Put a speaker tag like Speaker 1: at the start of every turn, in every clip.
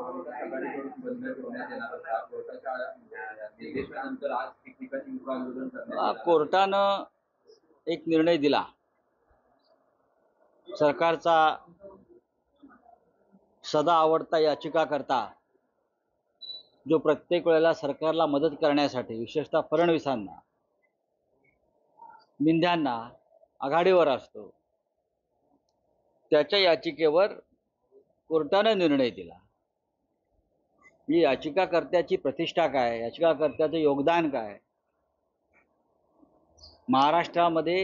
Speaker 1: महाविकास आघाडीकडून बंद ठेवण्यात येणार होता. कोर्टाच्या निर्देशानंतर आज ठिकठिकाणी उग्र आंदोलन करण्यात येणार.
Speaker 2: कोर्टानं एक निर्णय दिला. सरकारचा सदा आवडता याचिकाकर्ता जो प्रत्येक वेळेला सरकारला मदत करण्यासाठी विशेषतः फडणवीसांना, मिंध्यांना आघाडीवर असतो, त्याच्या याचिकेवर कोर्टानं निर्णय दिला. ही याचिकाकर्त्याची प्रतिष्ठा काय, याचिकाकर्त्याचं योगदान काय, महाराष्ट्रामध्ये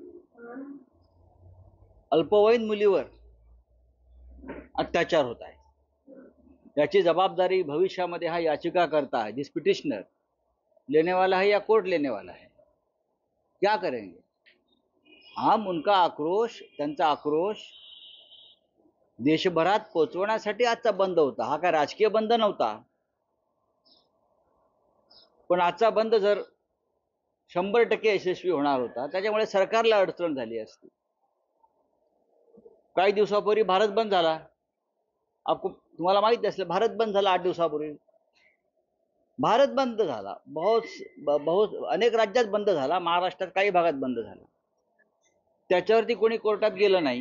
Speaker 2: अल्पवयीन मुलीवर अत्याचार होत आहे, याची जबाबदारी भविष्यामध्ये हा याचिकाकर्ता है, जिस पिटिशनर लेने वाला है या कोर्ट लेने वाला है, क्या करेंगे. हम उनका आक्रोश, त्यांचा आक्रोश देशभरात पोचवण्यासाठी आजचा बंद होता. हा काय राजकीय बंद नव्हता. पण आजचा बंद जर 100% यशस्वी होणार होता, त्याच्यामुळे सरकारला अडचण झाली असती. काही दिवसापूर्वी भारत बंद झाला. तुम्हाला माहित असेल, भारत बंद झाला 8 दिवसापूर्वी. भारत बंद झाला. अनेक राज्यात बंद झाला, महाराष्ट्रात काही भागात बंद झाला. त्याच्यावरती कोणी कोर्टात गेलं नाही.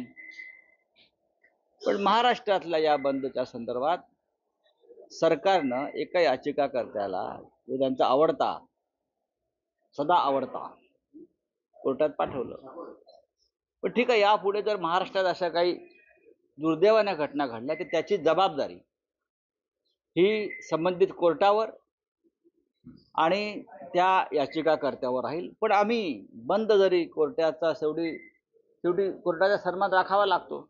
Speaker 2: पण महाराष्ट्रातल्या या बंदच्या संदर्भात सरकारनं एका याचिकाकर्त्याला, जो त्यांचा आवडता, सदा आवडता, कोर्टात पाठवलं. पण ठीक आहे, यापुढे जर महाराष्ट्रात अशा काही दुर्दैवाच्या घटना घडल्या तर त्याची जबाबदारी ही संबंधित कोर्टावर आणि त्या याचिकाकर्त्यावर राहील. पण आम्ही बंद जरी कोर्टाचा शेवटी कोर्टाचा सन्मान राखावा लागतो,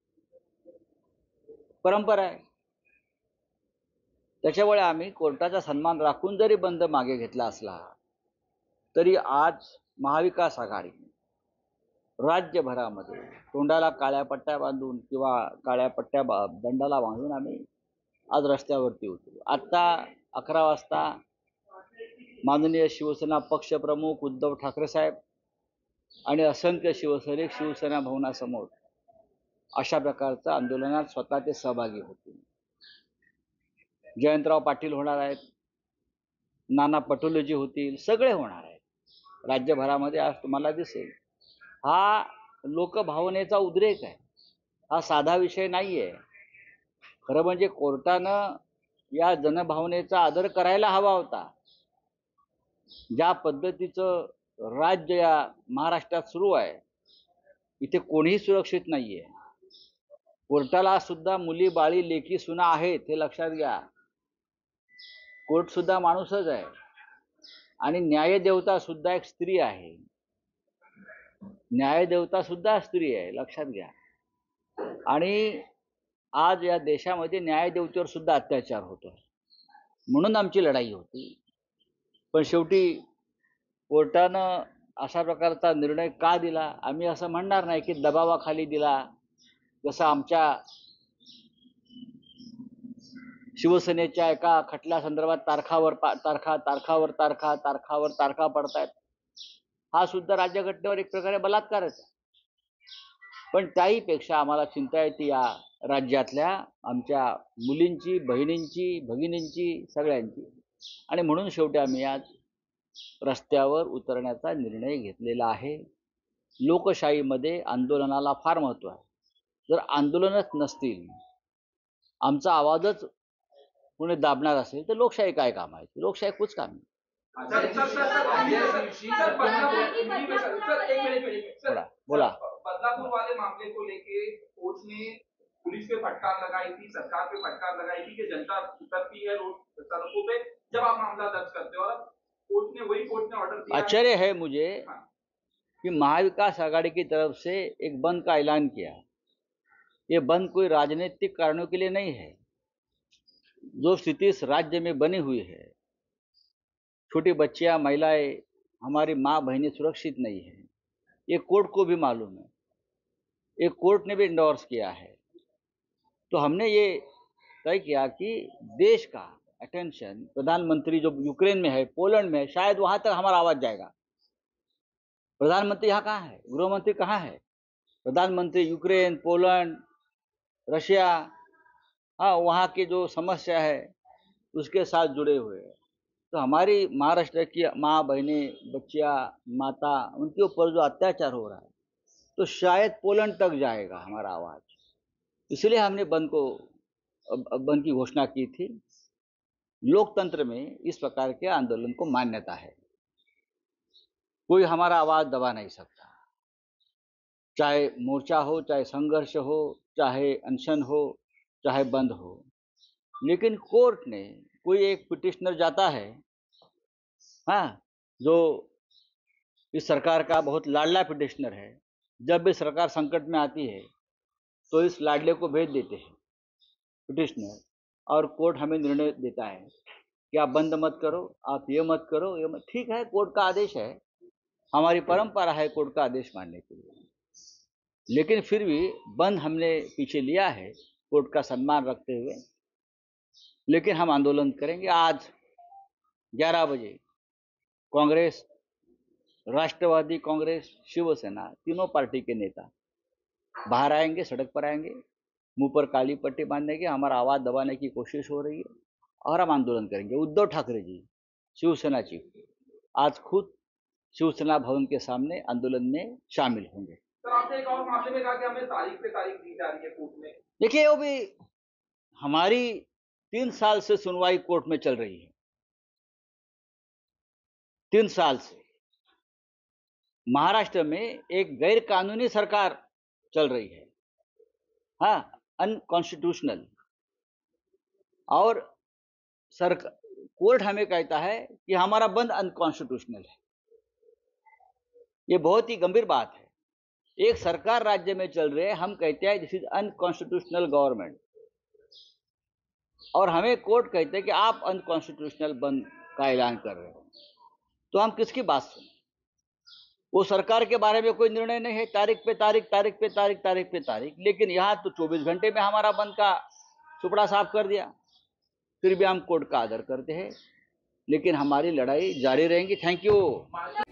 Speaker 2: परंपरा आहे. त्याच्यामुळे आम्ही कोर्टाचा सन्मान राखून जरी बंद मागे घेतला असला तरी आज महाविकास आघाडी राज्यभरामध्ये तोंडाला काळ्या पट्ट्या बांधून किंवा काळ्या पट्ट्या दंडाला बांधून आम्ही आज रस्त्यावरती उतरू. आता 11 वाजता माननीय शिवसेना पक्षप्रमुख उद्धव ठाकरे साहेब आणि असंख्य शिवसैनिक शिवसेना भवनासमोर अशा प्रकारचं आंदोलनात स्वतः ते सहभागी होतील. जयंतराव पाटील होणार आहेत, नाना पटोलेजी होतील, सगळे होणार आहेत. राज्यभरामध्ये आज तुम्हाला दिसेल. हा लोकभावनेचा उद्रेक आहे, हा साधा विषय नाही आहे. खरं म्हणजे कोर्टानं या जनभावनेचा आदर करायला हवा होता. ज्या पद्धतीचं राज्य या महाराष्ट्रात सुरू आहे, इथे कोणीही सुरक्षित नाहीये. कोर्टाला सुद्धा मुली, बाळी, लेकी, सुना आहेत, हे लक्षात घ्या. कोर्ट सुद्धा माणूसच आहे आणि न्यायदेवता सुद्धा एक स्त्री आहे. न्यायदेवता सुद्धा स्त्री आहे, लक्षात घ्या. आणि आज या देशामध्ये न्यायदेवतेवर सुद्धा अत्याचार होतो, म्हणून आमची लढाई होती. पण शेवटी कोर्टानं अशा प्रकारचा निर्णय का दिला, आम्ही असं म्हणणार नाही की दबावाखाली दिला. जसं आमच्या शिवसेनेच्या एका खटल्या संदर्भात तारखावर तारखा पडतायत. हा सुद्धा राज्यघटनेवर एक प्रकारे बलात्कारच आहे. पण त्याहीपेक्षा आम्हाला चिंता येते या राज्यातल्या आमच्या मुलींची, बहिणींची, भगिनींची, सगळ्यांची. आणि म्हणून शेवटी आम्ही आज रस्त्यावर उतरण्याचा निर्णय घेतलेला आहे. लोकशाहीमध्ये आंदोलनाला फार महत्त्व आहे. जर आंदोलनच नसतील, आमचा आवाजच कोणी दाबणार असेल तर लोकशाही काय काम आहे? लोकशाही कुछ काम आहे. बोला.
Speaker 1: बदलापुर वाले मामले को लेके कोर्ट ने पुलिस पे फटकार लगाई थी, सरकार पे फटकार लगाई थी कि जनता उतरती है रोड सड़कों पे जब आप मामला दर्ज करते हो, और कोर्ट ने ऑर्डर दिया.
Speaker 2: आश्चर्य है मुझे कि महाविकास आघाड़ी की तरफ से एक बंद का ऐलान किया. ये बंद कोई राजनीतिक कारणों के लिए नहीं है. जो स्थिति इस राज्य में बनी हुई है, छोटी बच्चियां, महिलाएं, हमारी माँ बहनें सुरक्षित नहीं है, ये कोर्ट को भी मालूम है, ये कोर्ट ने भी इंडोर्स किया है. तो हमने ये तय किया कि देश का अटेंशन, प्रधानमंत्री जो यूक्रेन में है, पोलैंड में है, शायद वहां तक हमारा आवाज जाएगा. प्रधानमंत्री यहाँ कहाँ है, गृहमंत्री कहाँ है? प्रधानमंत्री यूक्रेन, पोलैंड, रशिया, हाँ, वहाँ की जो समस्या है उसके साथ जुड़े हुए हैं। तो हमारी महाराष्ट्र की माँ बहनें, बच्चियाँ, माता, उनके ऊपर जो अत्याचार हो रहा है, तो शायद पोलैंड तक जाएगा हमारा आवाज। इसलिए हमने बंद की घोषणा की थी। लोकतंत्र में इस प्रकार के आंदोलन को मान्यता है, कोई हमारा आवाज दबा नहीं सकता, चाहे मोर्चा हो, चाहे संघर्ष हो, चाहे अनशन हो, चाहे बंद हो। लेकिन कोर्ट ने, कोई एक पिटिशनर जाता है, हाँ, जो इस सरकार का बहुत लाडला पिटिशनर है, जब भी सरकार संकट में आती है तो इस लाडले को भेज देते हैं पिटिशनर, और कोर्ट हमें निर्णय देता है कि आप बंद मत करो, आप ये मत करो, ये मत। ठीक है, कोर्ट का आदेश है, हमारी परंपरा है कोर्ट का आदेश मानने के लिए, लेकिन फिर भी बंद हमने पीछे लिया है कोर्ट का सम्मान रखते हुए। लेकिन हम आंदोलन करेंगे। आज 11 बजे कांग्रेस, राष्ट्रवादी कांग्रेस, शिवसेना, तीनों पार्टी के नेता बाहर आएंगे, सड़क पर आएंगे, मुंह पर काली पट्टी बांधने के, हमारा आवाज दबाने की कोशिश हो रही है, और हम आंदोलन करेंगे। उद्धव ठाकरे जी, शिवसेना चीफ, आज खुद शिवसेना भवन के सामने आंदोलन में शामिल होंगे।
Speaker 1: सर, आपने एक और मामले में कहा कि हमें तारीख पे तारीख दी जा रही है कोर्ट में।
Speaker 2: देखिए, वो भी हमारी 3 साल से सुनवाई कोर्ट में चल रही है, 3 साल से। महाराष्ट्र में एक गैर कानूनी सरकार चल रही है, हाँ, अनकॉन्स्टिट्यूशनल, और कोर्ट हमें कहता है कि हमारा बंद अनकॉन्स्टिट्यूशनल है। ये बहुत ही गंभीर बात है। एक सरकार राज्य में चल रही है, हम कहते हैं दिस इज अनकॉन्स्टिट्यूशनल गवर्नमेंट, और हमें कोर्ट कहते हैं कि आप अनकॉन्स्टिट्यूशनल बंद का ऐलान कर रहे हो। तो हम किसकी बात सुने? वो सरकार के बारे में कोई निर्णय नहीं है, तारीख पे तारीख, तारीख पे तारीख, तारीख पे तारीख, लेकिन यहाँ तो 24 घंटे में हमारा बंद का सुपड़ा साफ कर दिया। फिर भी हम कोर्ट का आदर करते हैं, लेकिन हमारी लड़ाई जारी रहेगी। Thank you.